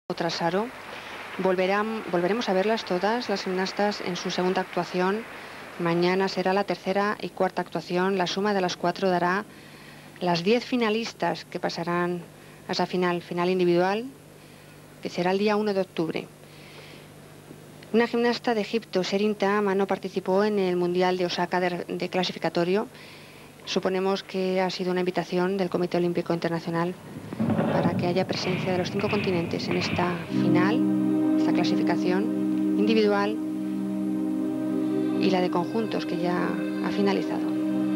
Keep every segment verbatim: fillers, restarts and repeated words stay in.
Tras aro. Volverán, volveremos a verlas todas, las gimnastas, en su segunda actuación. Mañana será la tercera y cuarta actuación. La suma de las cuatro dará las diez finalistas que pasarán a esa final, final individual, que será el día uno de octubre. Una gimnasta de Egipto, Sherin Tahama, no participó en el Mundial de Osaka de, de clasificatorio. Suponemos que ha sido una invitación del Comité Olímpico Internacional para que haya presencia de los cinco continentes en esta final, esta clasificación individual y la de conjuntos que ya ha finalizado.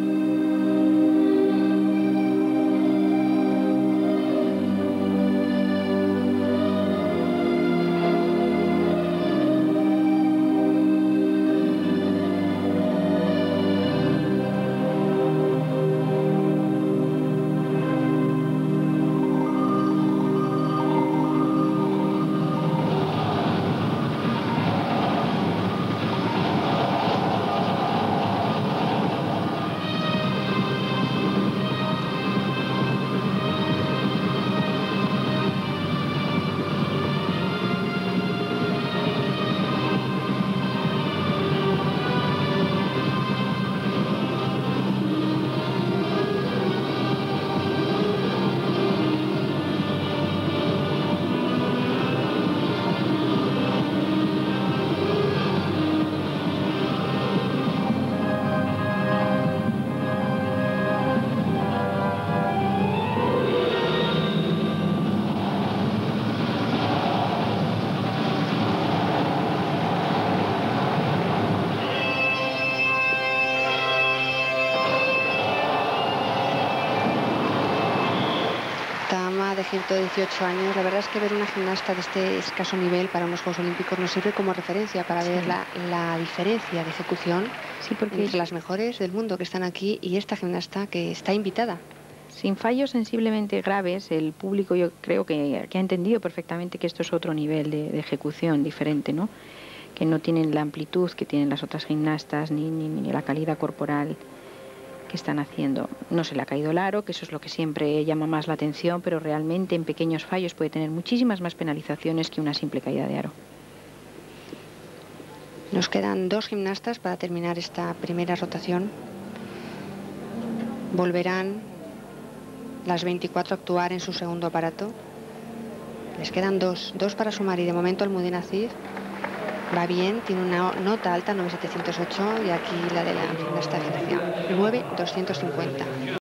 De ciento dieciocho años, la verdad es que ver una gimnasta de este escaso nivel para unos Juegos Olímpicos nos sirve como referencia para ver sí. la, la diferencia de ejecución sí, porque entre las mejores del mundo que están aquí y esta gimnasta que está invitada. Sin fallos sensiblemente graves, el público yo creo que, que ha entendido perfectamente que esto es otro nivel de, de ejecución diferente, ¿no? Que no tienen la amplitud que tienen las otras gimnastas ni, ni, ni la calidad corporal que están haciendo. No se le ha caído el aro, que eso es lo que siempre llama más la atención, pero realmente en pequeños fallos puede tener muchísimas más penalizaciones que una simple caída de aro. Nos quedan dos gimnastas para terminar esta primera rotación. Volverán las veinticuatro a actuar en su segundo aparato. Les quedan dos, dos para sumar y de momento Almudena Cid va bien, tiene una nota alta, nueve mil setecientos ocho, y aquí la de la gimnasta egipcia, nueve mil doscientos cincuenta.